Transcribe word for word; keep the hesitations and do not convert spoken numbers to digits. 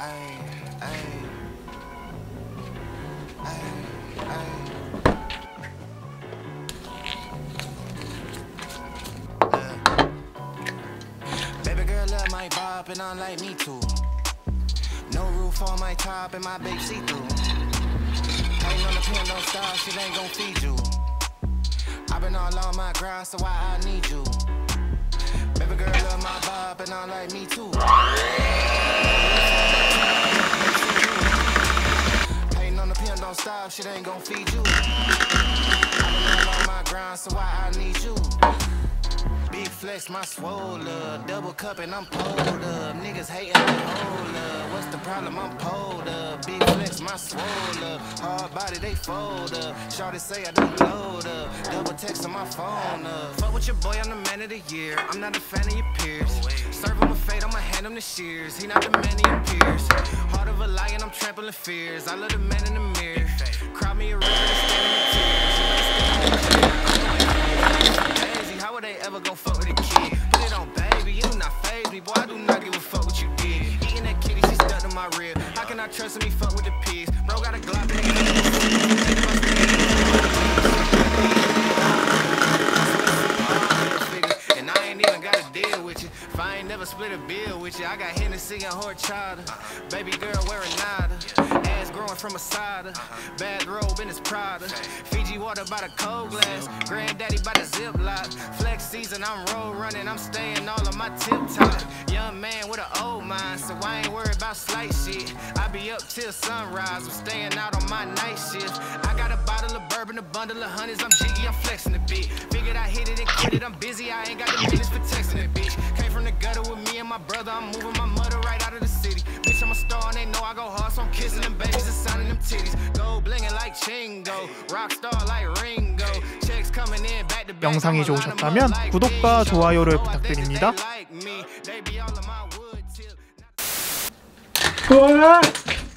And I'm like me too. No roof on my top and my big see-through. Hating on the pen, don't stop, shit ain't gon' feed you. I've been all on my grind, so why I need you? Baby girl love my vibe and I'm like me too. Hating on the pen, don't stop, shit ain't gon' feed you. I've been all on my grind, so why I need you? Big flex, my swole up. Double cup and I'm pulled up. Niggas hating, like, hold up. What's the problem? I'm pulled up. Big flex, my swole up. Hard body, they fold up. Shorty say I don't load up. Double text on my phone up. Fuck with your boy, I'm the man of the year. I'm not a fan of your peers. Serve him with fate, I'ma hand him the shears. He not the man he appears. Heart of a lion, I'm trampling fears. I love the man in the mirror. Cry me a river and stand in the tears. How would they ever go fuck with a kid? Put it on, baby, you do not faze me. Boy, I do not give a fuck what you did. Eating that kitty, she stuck to my rib. How can I trust me fuck with the pigs? Bro got a Glock and and I ain't even got a deal with you. If I ain't never split a bill with you, I got Hennessy and horchata. Baby girl wearing nada. Ass growing from a cider. Bad robe in his Prada. Fiji water by the cold glass. Granddaddy by the zip lock. Flex season, I'm road running. I'm staying all on my tip top. Young man with an old mind, so I ain't worried about slight shit. I be up till sunrise. I'm staying out on my night shift. I got a bottle of bourbon, a bundle of honeys. I'm jiggy, I'm flexing the beat. Figured I hit it and quit it. I'm busy, I ain't got the minutes for texting the bitch. Came from the gutter with me and my brother. I'm moving my mother right out of the city. Bitch, I'm a star and they know I go hard, so I'm kissing them babies and signing them titties. Gold blinging like Chingo. Rockstar like Ringo. Checks coming in back to back. 영상이 좋으셨다면 구독과 좋아요를 부탁드립니다. 좋아요!